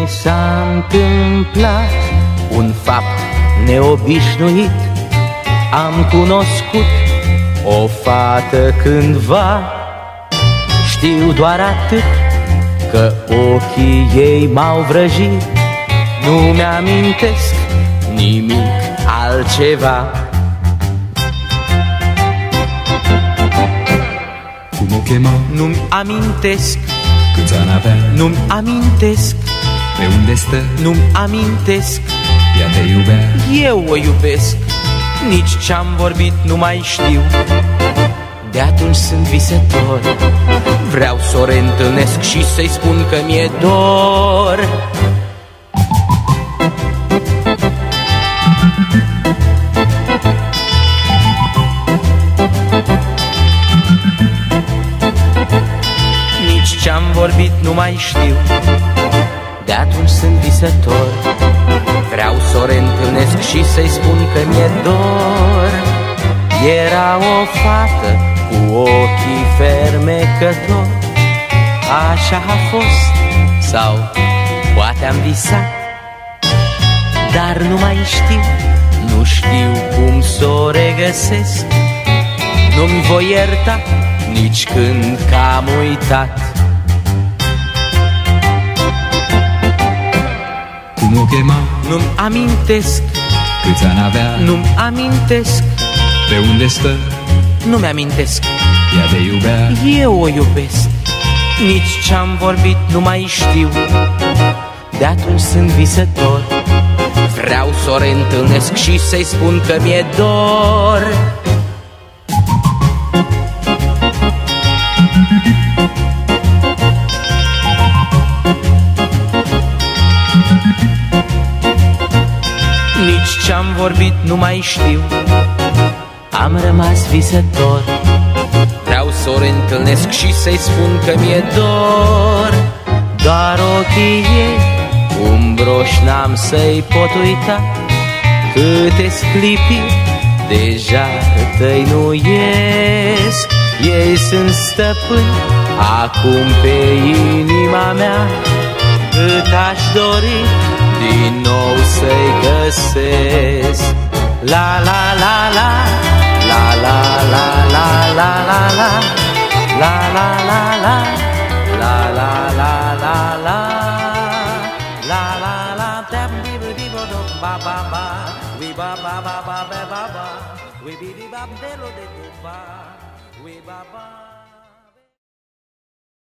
Mi s-a întâmplat un fapt neobișnuit. Am cunoscut o fată cândva. Știu doar atât, că ochii ei m-au vrăjit. Nu mi-amintesc nimic altceva. Cum o chema? Nu-mi amintesc. Câți ani avea? Nu-mi amintesc. Pe unde stă? Nu-mi amintesc. Ea te iubea? Eu o iubesc. Nici ce-am vorbit nu mai știu. De atunci sunt visător. Vreau să o reîntâlnesc și să-i spun că mi-e dor. Nici ce-am vorbit nu mai știu. De atunci sunt visător. Vreau să o reîntâlnesc și să-i spun că mi-e dor. Era o fată cu ochii fermecători. Așa a fost, sau poate am visat. Dar nu mai știu, nu știu cum să o regăsesc. Nu-mi voi ierta nici când că am uitat. Cum o chema? Nu-mi amintesc. Câți ani avea? Nu-mi amintesc. Pe unde stă? Nu-mi amintesc. Ea te iubea? Eu o iubesc. Nici ce-am vorbit nu mai știu. De atunci sunt visător. Vreau să o reîntâlnesc și să-i spun că mi-e dor. Nici ce-am vorbit nu mai știu. Am rămas visător. Vreau să o reîntâlnesc și să-i spun că mi-e dor. Doar ochii ei umbroși n-am să-i pot uita. Câte sclipiri deja tăinuiesc. Ei sunt stăpâni acum pe inima mea. Cât aș dori din nou să-i găsesc. La la la la, la la la la la la la, la la la la, la la la la la, la la la, dam di di bo do ba ba ba, we ba ba ba ba ba ba, we bi di ba de lo de ba, we ba ba.